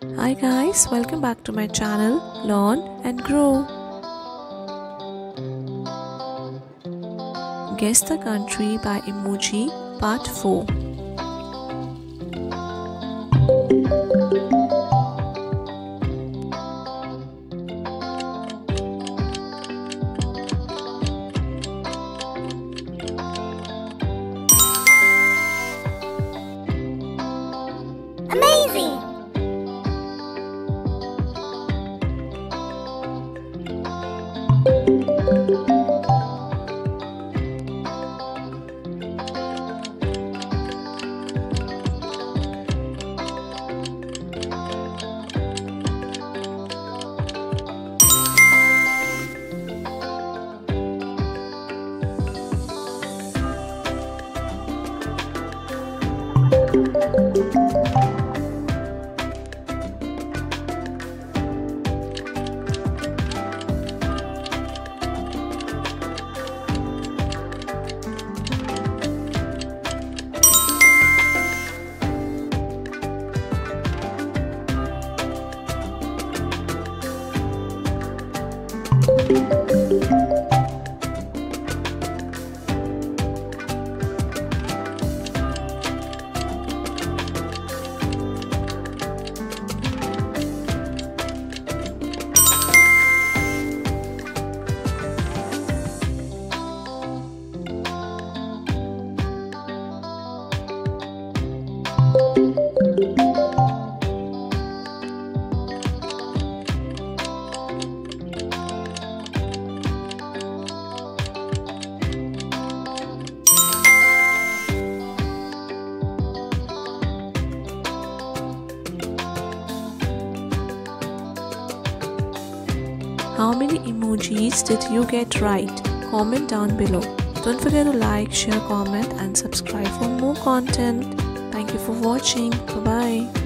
Hi guys, welcome back to my channel Learn and Grow. Guess the Country by Emoji Part 4. Amazing! How many emojis did you get right? Comment down below. Don't forget to like, share, comment and subscribe for more content. Thank you for watching. Bye bye.